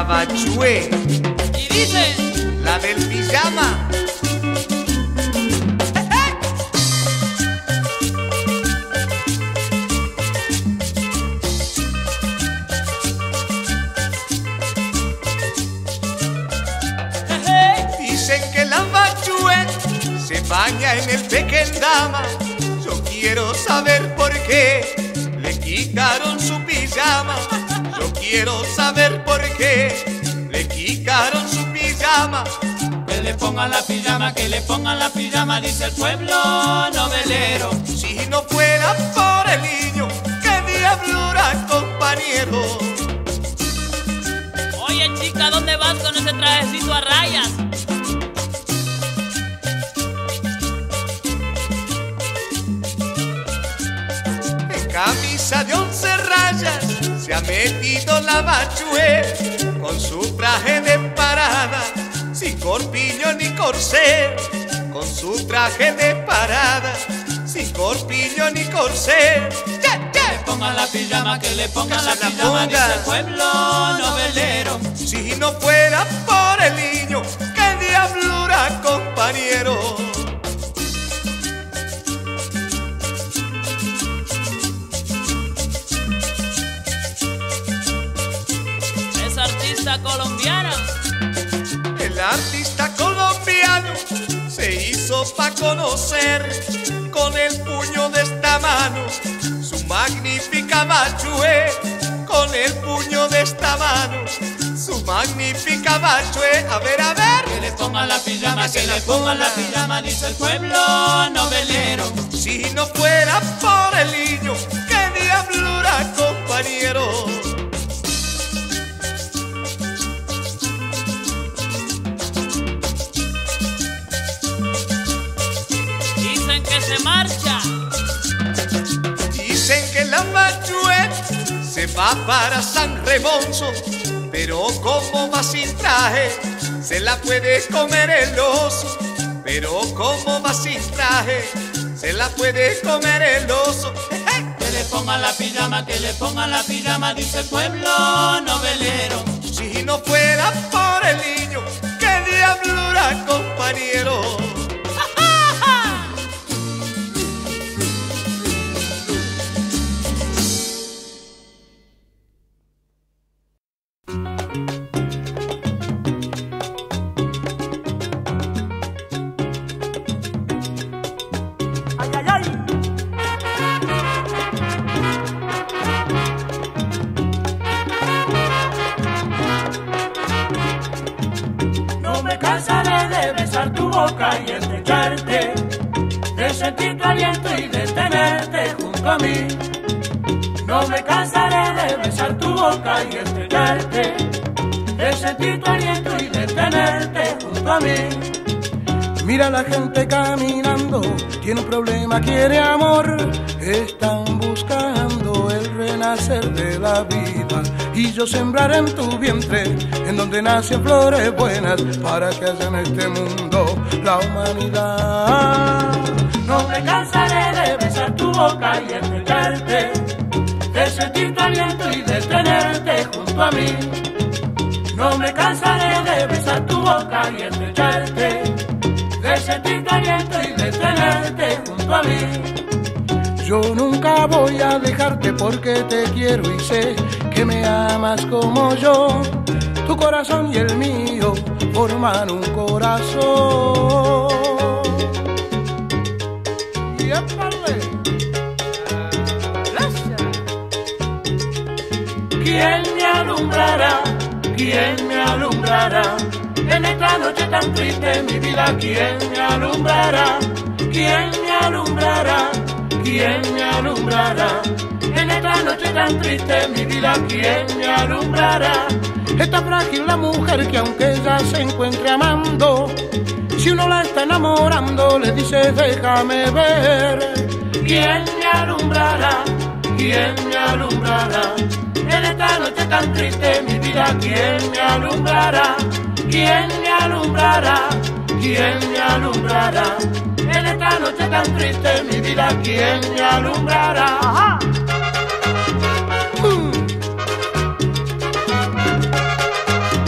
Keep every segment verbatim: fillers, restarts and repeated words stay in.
Bachué. Y dice, la del pijama. Dicen que la Bachué se baña en el Tequendama. Yo quiero saber por qué le quitaron su pijama. Yo quiero saber por qué le quitaron su pijama. Que le pongan la pijama, que le pongan la pijama, dice el pueblo novelero. Si no fuera por el niño, qué diablura, compañero. Oye chica, ¿dónde vas con ese trajecito a rayas? En camisa de once rayas se ha metido la Bachué, con su traje de parada, sin corpiño ni corsé. Con su traje de parada, sin corpiño ni corsé. ¡Yeah, yeah! Que le pongan la pijama, que le pongan Que la se la pijama, ponga. dice el pueblo novelero. Si no fuera por el niño, qué diablura, compañero. Es artista colombiana. El artista colombiano se hizo pa' conocer con el puño de esta mano su magnífica Bachué. Con el puño de esta mano su magnífica Bachué. A ver, a ver. Que le pongan la pijama, Que se que la le pongan la ponga. pijama, dice el pueblo novelero. Si no fuera por el niño, qué diablura, compañero. Dicen que se marcha. Dicen que la Bachué se va para San Remonso, pero como va sin traje, se la puede comer el oso. Pero como va sin traje, se la puede comer el oso. Que le pongan la pijama, que le pongan la pijama, dice el pueblo novelero. Si no fuera por el niño, qué diablura, compañero. Ay, ay, ay. No me cansaré de besar tu boca y estrecharte, de sentir tu aliento y de tenerte junto a mí. No me cansaré de besar tu boca y estrecharte, de sentir tu aliento y de tenerte junto a mí. Mira la gente caminando, tiene un problema, quiere amor. Están buscando el renacer de la vida. Y yo sembraré en tu vientre, en donde nacen flores buenas, para que haya en este mundo la humanidad. No me cansaré de besar tu boca y estrecharte, de sentir tu aliento y de tenerte junto a mí. No me cansaré de besar tu boca y estrecharte, de sentir tu aliento y de tenerte junto a mí. Yo nunca voy a dejarte porque te quiero y sé que me amas como yo. Tu corazón y el mío forman un corazón. Y épale. ¿Quién me alumbrará? ¿Quién me alumbrará? En esta noche tan triste mi vida, ¿quién me alumbrará? ¿Quién me alumbrará? ¿Quién me alumbrará? En esta noche tan triste mi vida, ¿quién me alumbrará? Está frágil la mujer que aunque ella se encuentre amando, si uno la está enamorando le dice déjame ver. ¿Quién me alumbrará? ¿Quién me alumbrará? En esta noche tan triste mi vida, ¿quién me alumbrará? ¿Quién me alumbrará? ¿Quién me alumbrará? En esta noche tan triste mi vida, ¿quién me alumbrará? Ajá. Mm.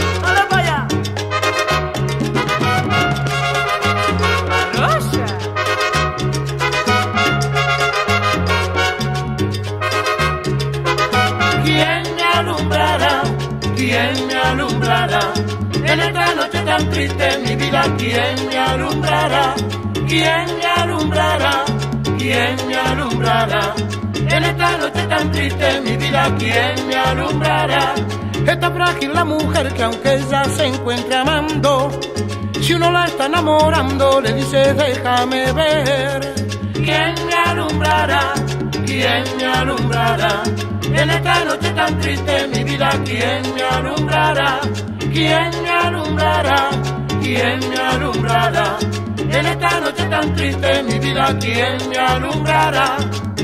¿quién me alumbrará? En esta noche tan triste mi vida, ¿quién me alumbrará? ¿Quién me alumbrará? ¿Quién me alumbrará? En esta noche tan triste mi vida, ¿quién me alumbrará? Está frágil la mujer que aunque ella se encuentre amando, si uno la está enamorando le dice déjame ver. ¿Quién me alumbrará? ¿Quién me alumbrará? En esta noche tan triste mi vida, ¿quién me alumbrará? ¿Quién me alumbrará? ¿Quién me alumbrará? En esta noche tan triste mi vida, ¿quién me alumbrará?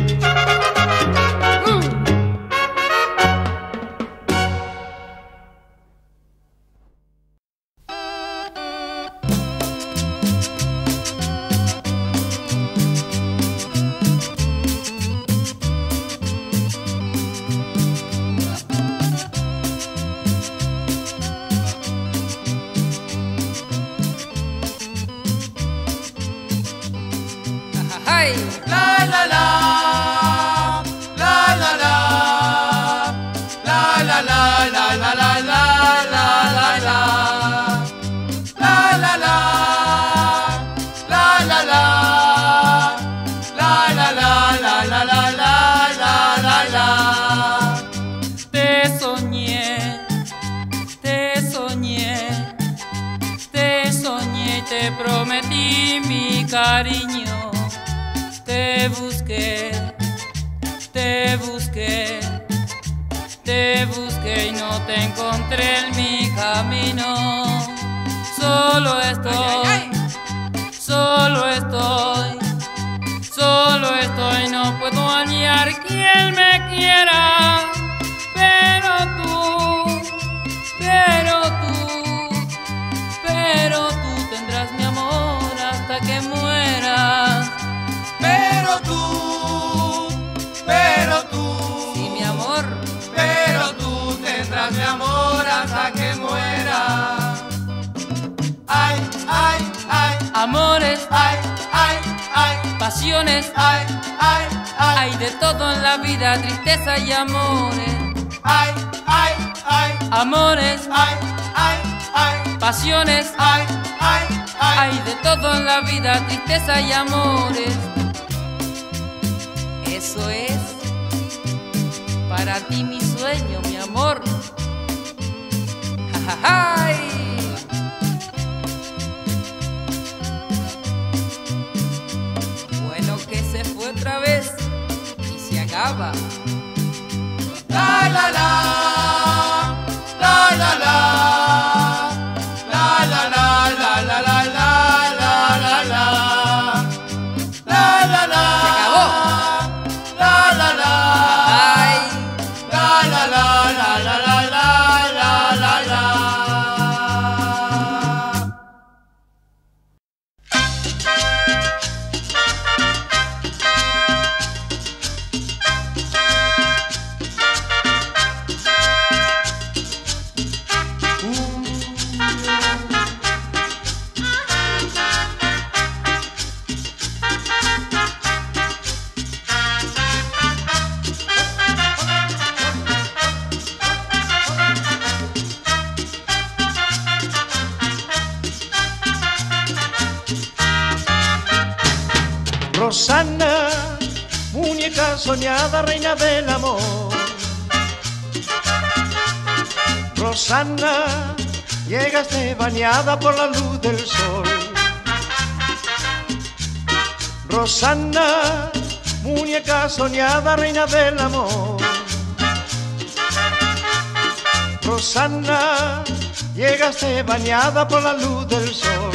La la la, la la la, la la la, la la la, la la la, la la la, la la la, la la la, la la la, la la la. Te soñé, te soñé, te soñé y te prometí mi cariño. Te busqué, te busqué, te busqué y no te encontré en mi camino. Solo estoy, solo estoy, solo estoy, no puedo hallar quien me quiera. Pero tú, pero tú, pero tú tendrás mi amor hasta que mueras. Pero tú, pero tú, sí mi amor, pero tú tendrás mi amor hasta que muera. Ay, ay, ay, amores, ay, ay, ay, pasiones, ay, ay, ay, hay de todo en la vida, tristeza y amores. Ay, ay, ay, amores, ay, ay, ay, pasiones, ay, ay, ay, hay de todo en la vida, tristeza y amores. Eso es para ti mi sueño, mi amor. Ja, ja, ja. Bueno que se fue otra vez y se acaba. La la la, la la la, la la la, la la la, la la la, la la la. Rosana, muñeca soñada, reina del amor. Rosana, llegaste bañada por la luz del sol. Rosana, muñeca soñada, reina del amor. Rosana, llegaste bañada por la luz del sol.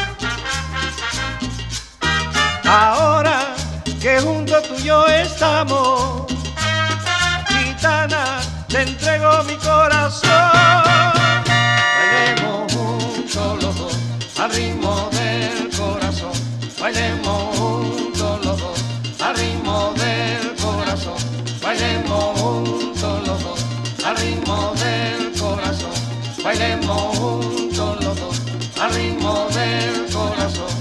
Ahora que junto tú y yo estamos, gitana, te entrego mi corazón. Bailemos juntos los dos al ritmo del corazón. Bailemos juntos los dos al ritmo del corazón. Bailemos juntos los dos al ritmo del corazón. Bailemos juntos los dos al ritmo del corazón.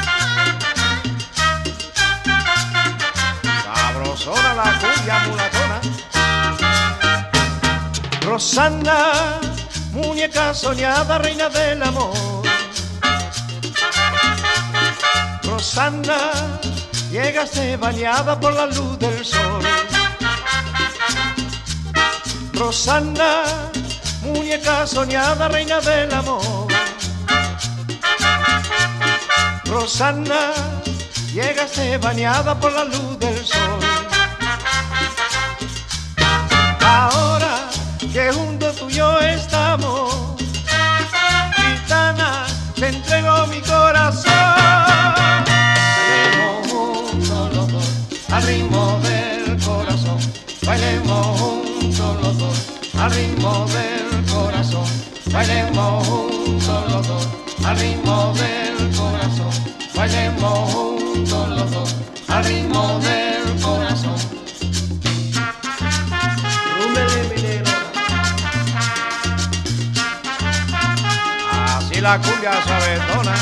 Sabrosona la cumbia mulatona. Rosana, muñeca soñada, reina del amor. Rosana, llegaste bañada por la luz del sol. Rosana, muñeca soñada, reina del amor. Rosana, llegaste bañada por la luz del sol. Ahora que junto tuyo estamos, gitana, te entrego mi corazón. Bailemos juntos los dos, al ritmo del corazón. Bailemos juntos los dos, al ritmo del corazón. Bailemos juntos los dos, al ritmo del corazón. Bailemos juntos los dos, al ritmo del corazón. Así la cumbia sabetona.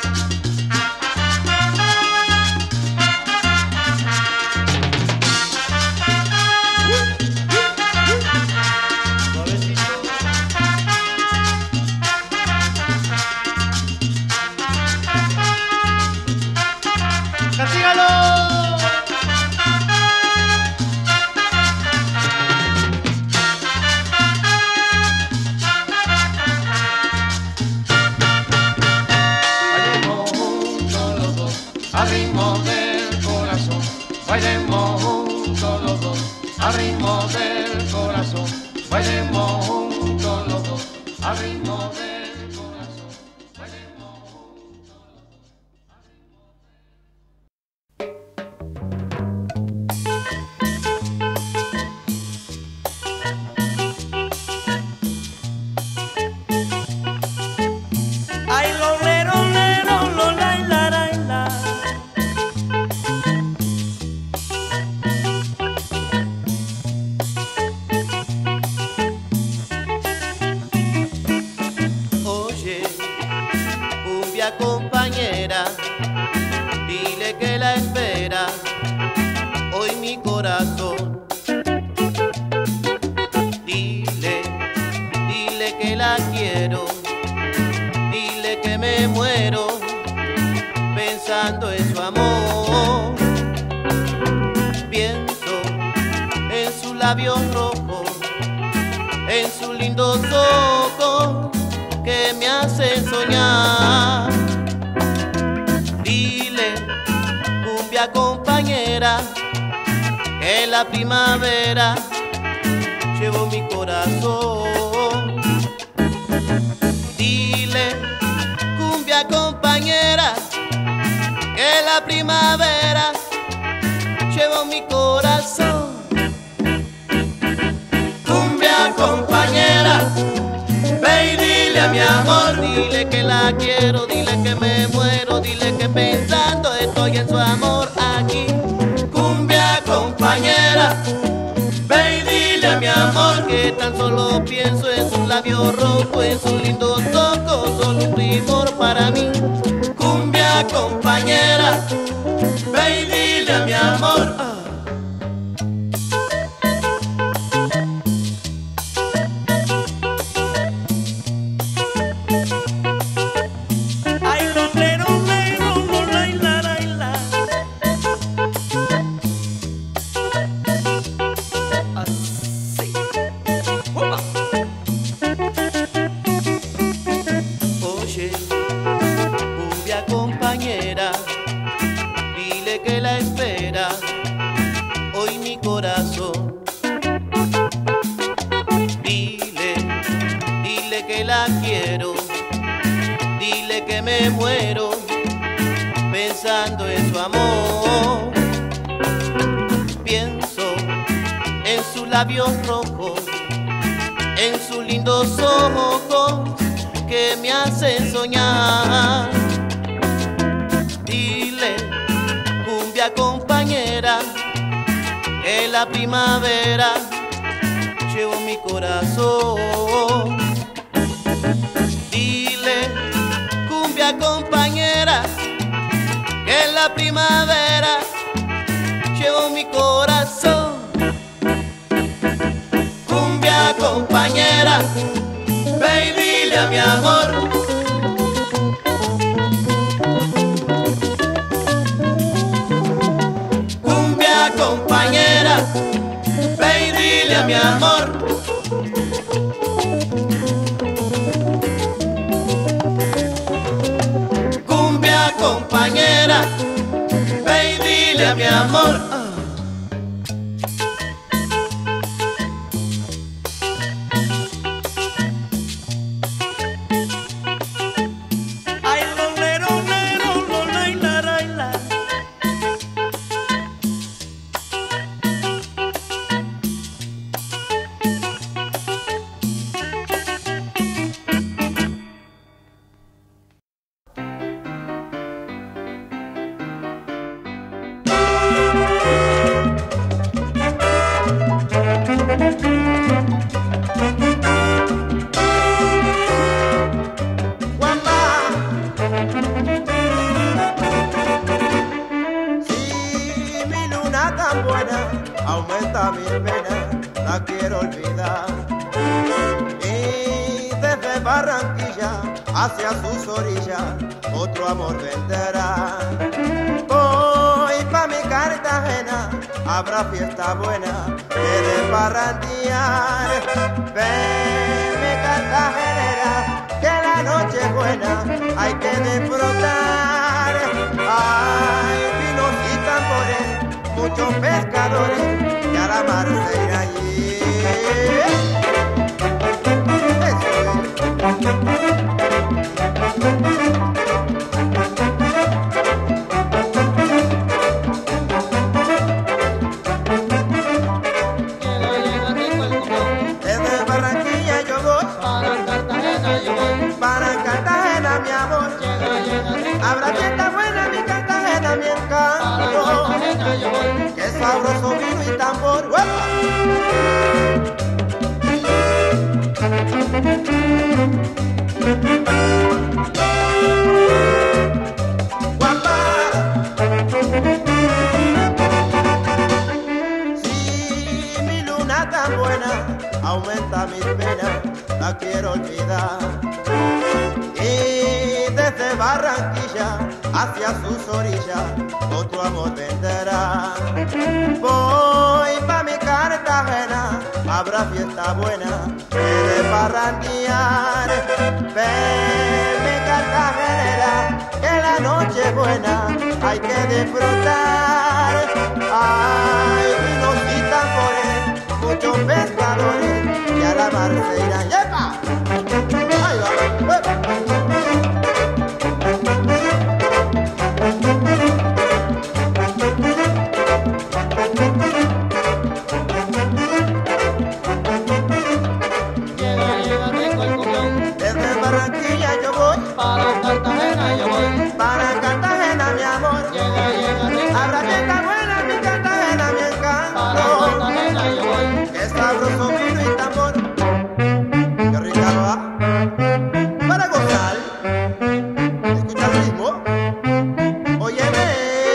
Al ritmo del corazón, bailemos juntos los dos. Al ritmo del corazón, bailemos juntos los dos. Al ritmo del corazón, bailemos juntos los dos. Ay, lo, le, lo, le, lo, lo, la, la, la, la. Oye, cumbia compañera, dile que la espera hoy mi corazón. Dile, dile que la quiero, dile que me muero pensando en su amor. Pienso en sus labios rojos, en sus lindos ojos que me hacen soñar. Dile, cumbia compañera, que en la primavera llevo mi corazón. Dile, cumbia compañera, que en la primavera llevo mi corazón. Cumbia compañera, ve y dile a mi amor, dile que la quiero, dile que me muero, dile que pensando estoy en su amor aquí. Cumbia compañera, ve y dile a mi amor que tan solo pienso en sus labios rojos, en sus lindos ojos, solo un primor para mí. Cumbia compañera, ve y dile a mi amor. Ah. Ay, lo, le, lo, le, lo, lo, la, la, la, la. Así. Upa. Oye, cumbia compañera, dile que la espera hoy mi corazón. Dile, dile que la quiero, dile que me muero pensando en su amor. Pienso en sus labios rojos, en sus lindos ojos que me hacen soñar. Dile, cumbia compañera, que en la primavera llevo mi corazón. Dile, cumbia compañera, que en la primavera llevo mi corazón. Cumbia compañera, ve y dile a mi amor. Cumbia compañera, ve y dile a mi amor. Cumbia compañera, ve y dile a mi amor. Aumenta mi pena, la quiero olvidar. Y desde Barranquilla hacia sus orillas otro amor vendrá. Voy pa' mi Cartagena, habrá fiesta buena que de parrandear. Ven mi cartagenera, que la noche es buena, hay que disfrutar. Ay, vinos y tambores, muchos pescadores y a la mar se irá allí. Desde Barranquilla yo voy, para Cartagena yo voy, para Cartagena mi amor. Habrá fiesta buena mi Cartagena, mi encanto. Qué sabroso vino y tambor. ¡Uepa! ¡Guapa! Si mi luna tan buena aumenta mis penas, la quiero olvidar. Y desde Barranquilla hacia sus orillas otro amor vendrá. Voy pa' mi Cartagena, habrá fiesta buena que de parrandear. Ven mi cartagenera, que la noche es buena, hay que disfrutar. Hay vinos y tambores, muchos pescadores y a la mar se irán. ¡Yepa! ¡Ahí va! ¡Uepa! Para Cartagena yo voy, para Cartagena mi amor. Llega, llega, rica. Habrá fiesta buena mi Cartagena, mi encanto. Para Cartagena yo voy. Qué sabroso vino y tambor. Qué rica va. Para gozar. Escucha el ritmo. Óyeme.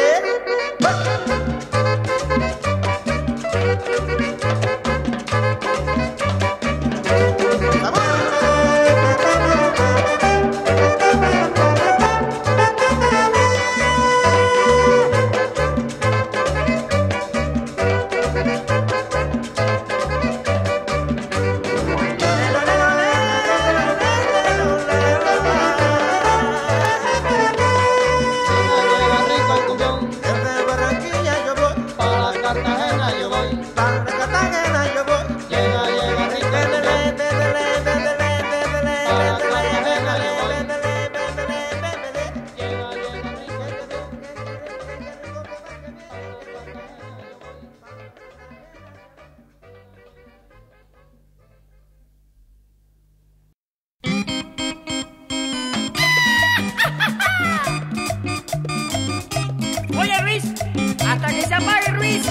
Oye, Ruiz, hasta que se apague, Ruiz.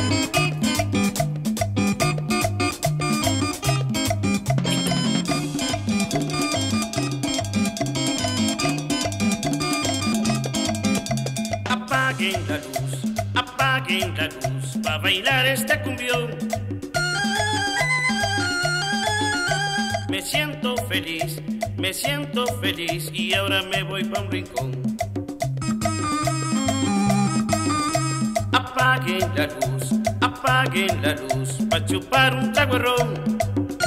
Apaguen la luz, apaguen la luz, pa' bailar este cumbión. me siento feliz, me siento feliz y ahora me voy pa' un rincón. Apaguen la luz, apaguen la luz, pa' chupar un trago de ron.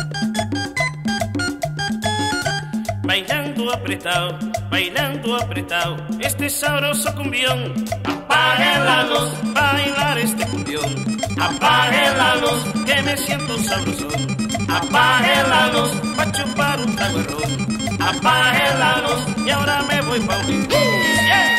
Bailando apretado, bailando apretado, este sabroso cumbión. Apaguen la luz, bailar este cumbión. Apaguen la luz, que me siento sabrosón. Apaguen la luz, pa' chupar un trago de ron. Apaguen la luz, y ahora me voy pa' un rincón. Yeah.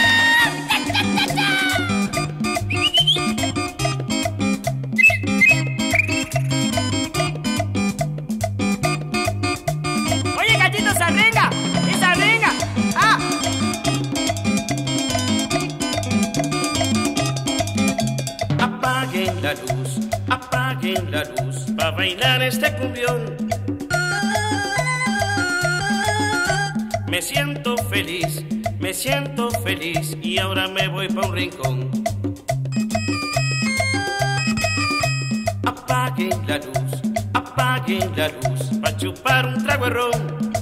La luz, apaguen la luz, pa' bailar este cumbión. Me siento feliz, me siento feliz y ahora me voy pa' un rincón. Apaguen la luz, apaguen la luz, pa' chupar un trago de ron.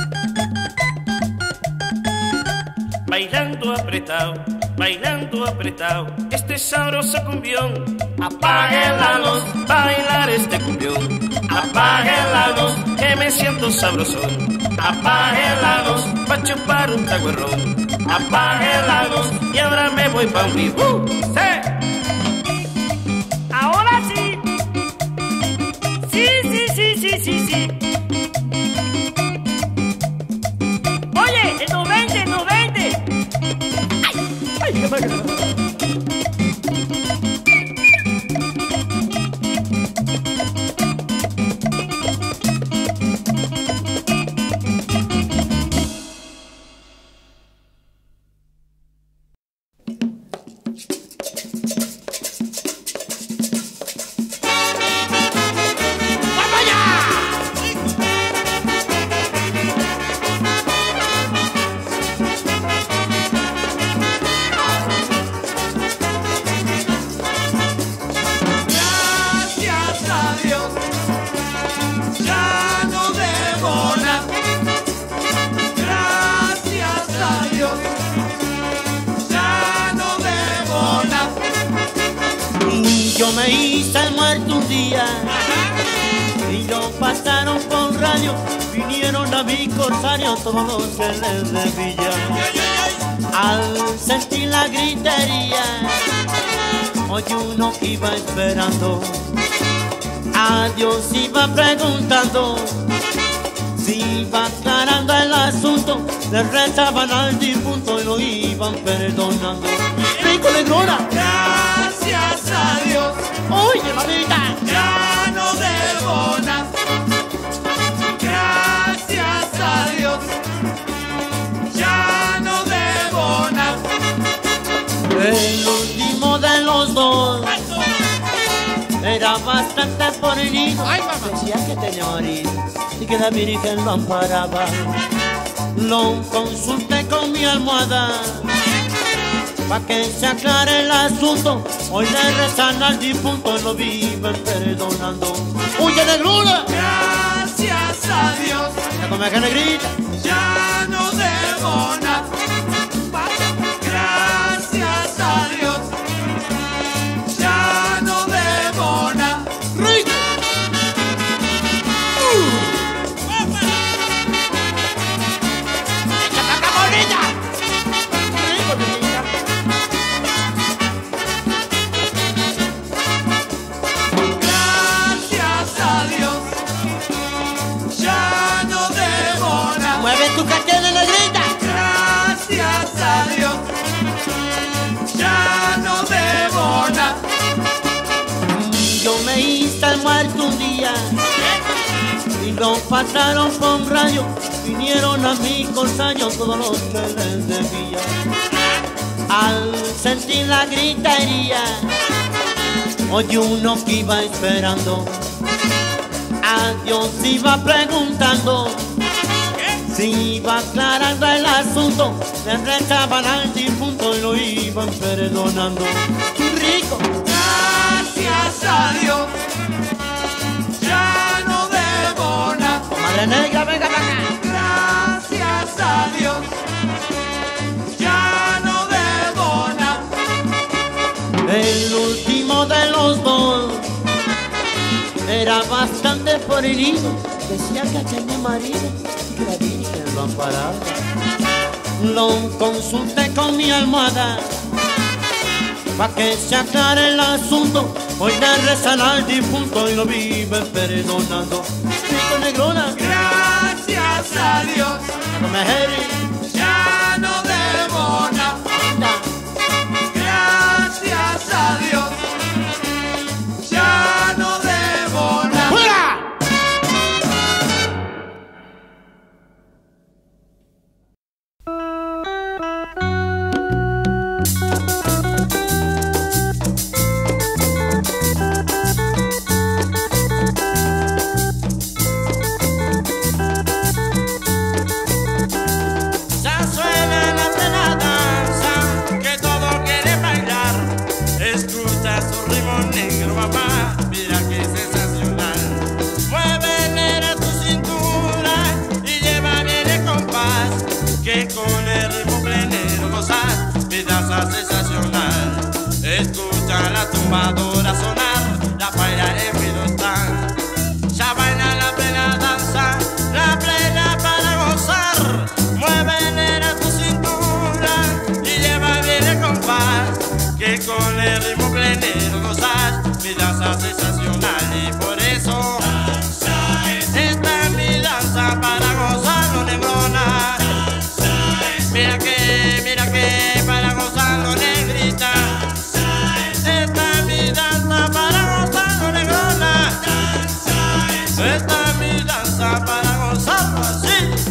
Bailando apretado, bailando apretado, este sabroso cumbión. Apaguen la luz, bailar este cumbión. Apaguen la luz, que me siento sabrosón. Apaguen la luz, pa' chupar un trago de ron. Apaguen la luz, y ahora me voy pa' un rincón. ¡Uh! ¡Sí! Ahora sí. Sí, sí, sí, sí, sí, sí. Oye, en los veinte, en los veinte. Ay, ay, qué mal. Yo me hice el muerto un día y lo pasaron por radio. Vinieron a mi corsario todos los celes de Villa. Al sentir la gritería, oye uno que iba esperando, a Dios iba preguntando, si iba aclarando el asunto. Le rezaban al difunto y lo iban perdonando. ¡Rico Negrona! Gracias a Dios. Oye, mamita, ya no debo nada. Gracias a Dios, ya no debo nada. el último de los dos era bastante bonito. Decía que tenía marido y que la Virgen lo amparaba. Lo consulté con mi almohada pa' que se aclare el asunto. Hoy le rezan al difunto y lo viven perdonando. ¡Huye, Negrona! Gracias a Dios, ya come que negrita, ya no debo nada. Gracias a Dios, ya no debo nada. ¡Rico! Gracias a Dios, ya no debo nada. ¡Mueve tu cartera, negrita! Gracias a Dios, ya no debo nada. Yo me hice el muerto un día y lo pasaron con rayo. Vinieron a mi corsario todos los que les debía. Al sentir la gritería, oye uno que iba esperando, a Dios iba preguntando, si iba aclarando el asunto. Le rezaban al difunto y lo iban perdonando. ¡Qué rico! Gracias a Dios, ya no debo nada. Madre El último de los dos era bastante puerillo. Decía que tenía marido, que la Virgen lo amparaba. Lo consulté con mi almohada pa' que se aclare el asunto. Hoy le rezan al difunto y lo vive perdonando. Rico Negrona, Gracias a Dios, no me jere. ya no debo nada. Gracias a Dios, ya no debo nada. ¡Fuera! Ya suena la plena danza, que todo quiere bailar. Escucha su ritmo negro, papá, mira que sensacional. Mueve nena tu cintura y lleva bien el compás, que con el ritmo plenero gozas, mi danza sensacional. Escucha la tumbadora sonar, la paira en vilo está. Ya baila la plena danza, la plena para gozar. Mueve nena tu cintura y lleva bien el compás, que con el ritmo plenero gozas, mi danza sensacional. Y por eso esta es mi danza para gozarlo, negrona. Mira que, mira que para gozarlo, negrita. Esta es mi danza para gozarlo, negrona. Esta es mi danza para gozarlo así.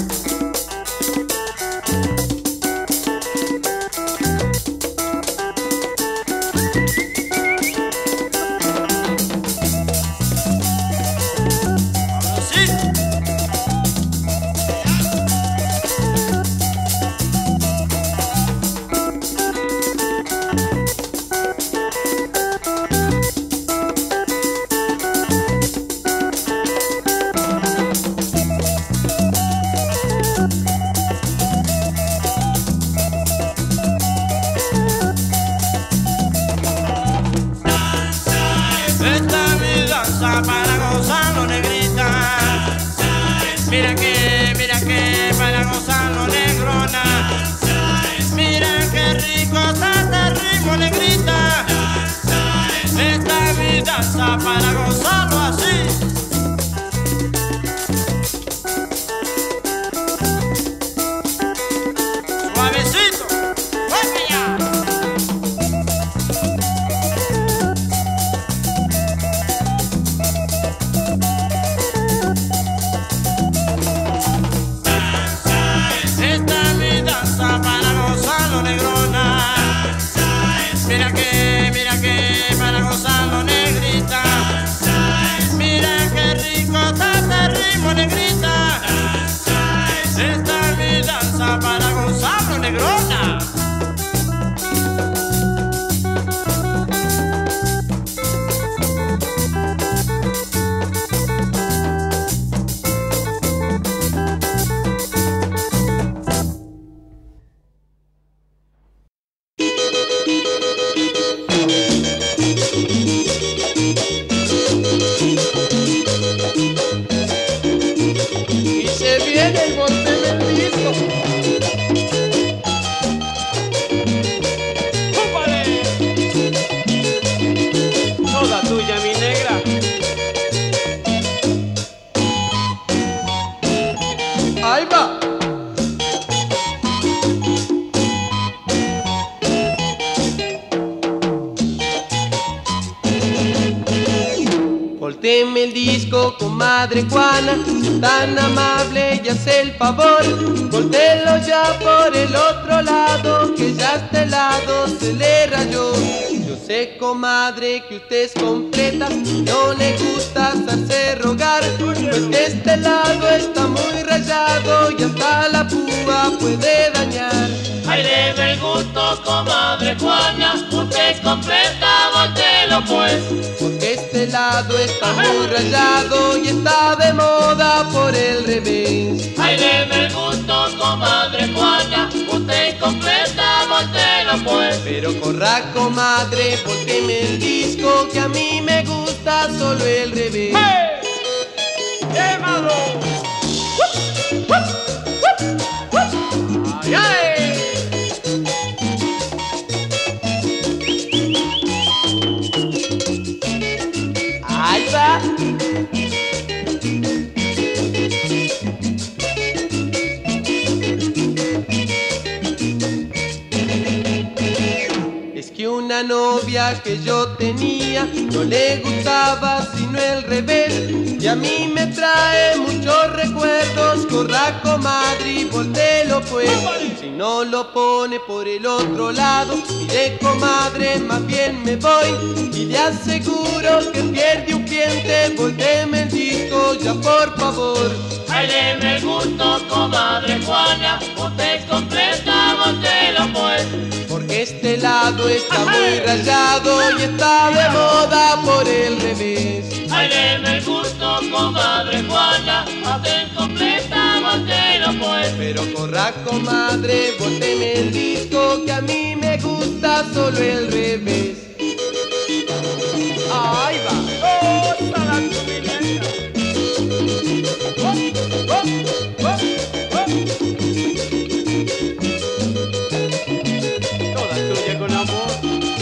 Esta es mi danza para gozarlo, negrita. Mira que, mira que para gozarlo, negrona. Mira que rico está este ritmo, negrita. Esta es mi danza para gozarlo así. Suavecito, ¡vuelve ya! Esta es mi danza para gozarlo, negrona. Mira que, mira que para gozarlo, negrita. Mira que rico está este ritmo, negrita. Esta es mi danza para gozarlo, negrona. Y se viene el monte del disco. ¡Cúpale! Toda tuya, mi negra. ¡Ahí va! Voltéeme el disco, comadre Juana, tan amable y hace el favor. Voltéelo ya por el otro lado, que ya este lado se le rayó. Yo sé, comadre, que usted es completa, no le gusta hacerse rogar, pues que este lado está muy rayado y hasta la púa puede dañar. Ay, debe el gusto, comadre Juana, usted es completa, voltéelo pues. Porque este lado está muy rayado y está de moda por el revés. Ay, debe el gusto, comadre Juana, usted usted completa, voltelo pues. Pero corra, comadre, volteme el disco, que a mí me gusta solo el revés. ¡Hey! ¡Quémalo! ¡Ay, ay! ¡Ahí va! Es que una novia que yo tenía no le gustaba sino el revés, y a mí me trae muchos recuerdos. Corra, comadre, y voltelo pues. Si no lo pone por el otro lado, mire, comadre, más bien me voy, y le aseguro que pierde un cliente. Volteme el disco ya, por favor. Ay, deme el gusto, comadre Juana, usted completa, voltelo pues. Porque este lado está muy rayado y está de moda por el revés. Ay, deme el gusto, comadre Juana, usted completa, voltelo pues. Pero corra, comadre, volteme el disco, que a mí me gusta solo el revés. ¡Ahí va! ¡Oh, está la cubileta! ¡Oh, oh, oh, oh! Toda tuya con amor.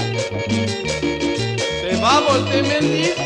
Se va, volteme el disco.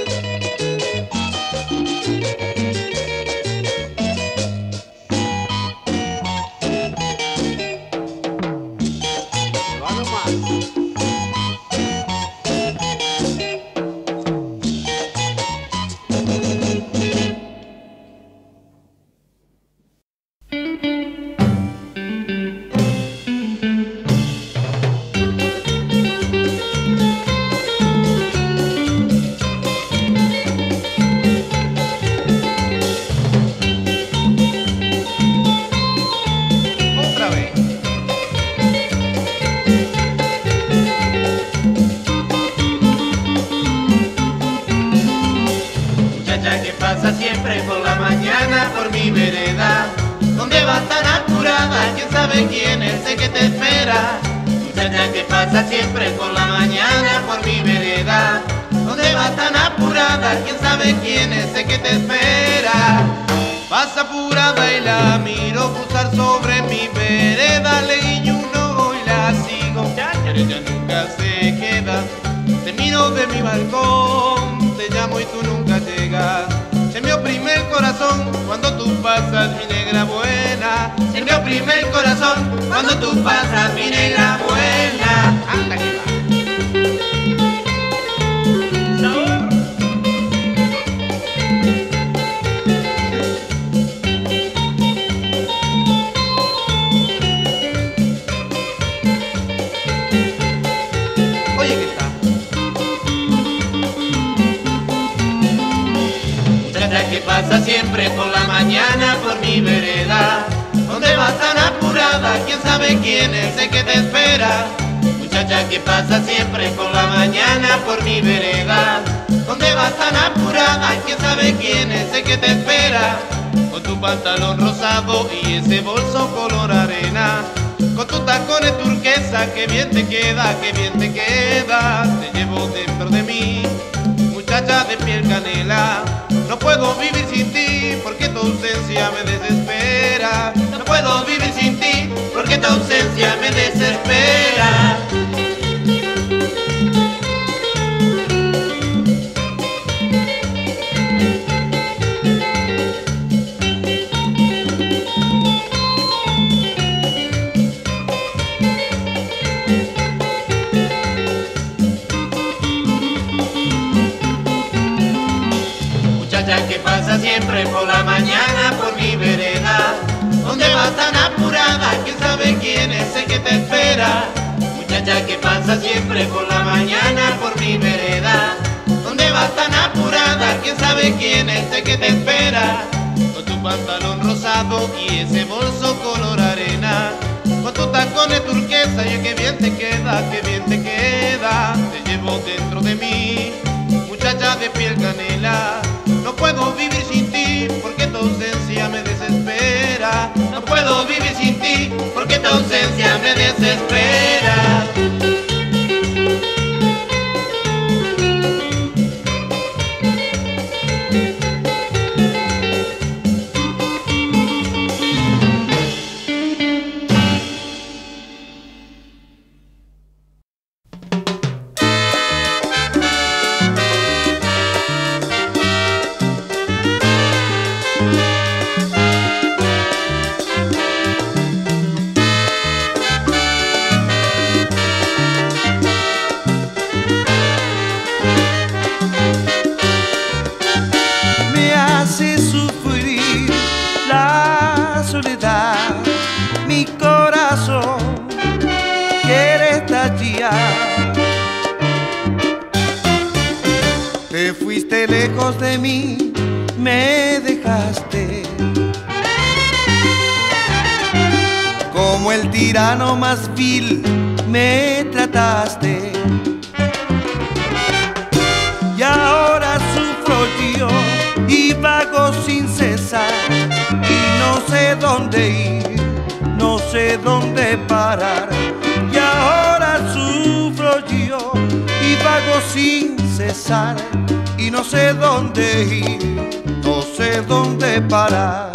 Siempre por la mañana por mi vereda, ¿dónde vas tan apurada? ¿Quién sabe quién es el que te espera? Muchacha que pasa siempre por la mañana por mi vereda, ¿dónde vas tan apurada? ¿Quién sabe quién es el que te espera? Pasa apurada y la miro cruzar sobre mi vereda, le guiño un ojo y la sigo, pero ella nunca se queda. Te miro de mi balcón, te llamo y tú nunca llegas. Se me oprime el corazón cuando tú pasas, mi negra buena. Se me oprime el corazón cuando tú pasas, mi negra buena. Anda que va. ¡Sabor! Oye, ¿qué está? Que pasa siempre por la mañana por mi vereda, ¿dónde vas tan apurada? ¿Quién sabe quién es el que te espera? Muchacha que pasa siempre por la mañana por mi vereda, ¿dónde vas tan apurada? ¿Quién sabe quién es el que te espera? Con tu pantalón rosado y ese bolso color arena, con tus tacones turquesa, que bien te queda, que bien te queda. Te llevo dentro de mí, muchacha de piel canela. No puedo vivir sin ti, porque tu ausencia me desespera. No puedo vivir sin ti, porque tu ausencia me desespera. Que pasa siempre por la mañana por mi vereda, ¿dónde vas tan apurada? ¿Quién sabe quién es el que te espera? Muchacha que pasa siempre por la mañana por mi vereda, ¿dónde vas tan apurada? ¿Quién sabe quién es el que te espera? Con tu pantalón rosado y ese bolso color arena, con tus tacones turquesa, y que bien te queda, que bien te queda. Te llevo dentro de mí, muchacha de piel canela. No puedo vivir sin ti, porque tu ausencia me desespera. No puedo vivir sin ti, porque tu ausencia me te espera. Mi corazón quiere estallar. Te fuiste lejos de mí, me dejaste como el tirano más vil me trataste. Y ahora sufro yo y vago sin cesar, y no sé dónde ir, no sé dónde parar. Y ahora sufro yo y vago sin cesar, y no sé dónde ir, no sé dónde parar.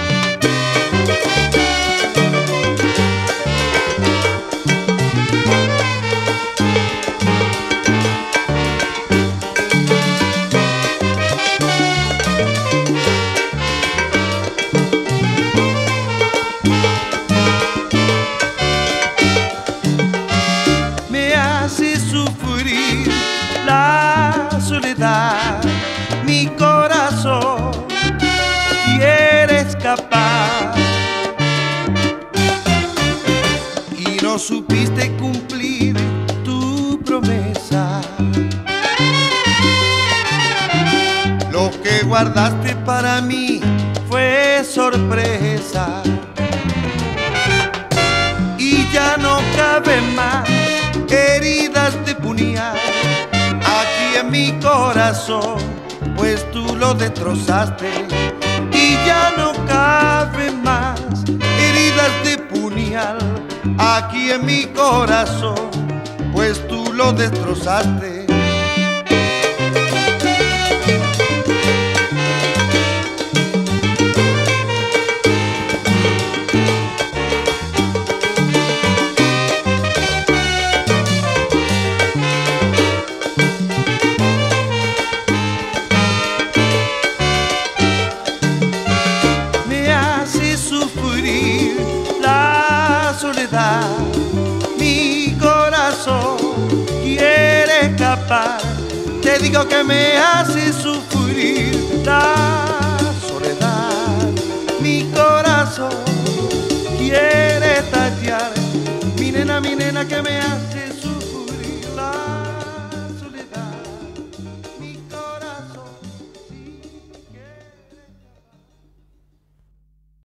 Mi corazón quiere escapar y no supiste cumplir tu promesa. Lo que guardaste para mí fue sorpresa, y ya no caben más heridas de puñal aquí en mi corazón, pues tú lo destrozaste. Y ya no caben más heridas de puñal aquí en mi corazón, pues tú lo destrozaste. Mi corazón quiere escapar, te digo que me hace sufrir la soledad. Mi corazón quiere estallar, mi nena, mi nena, que me hace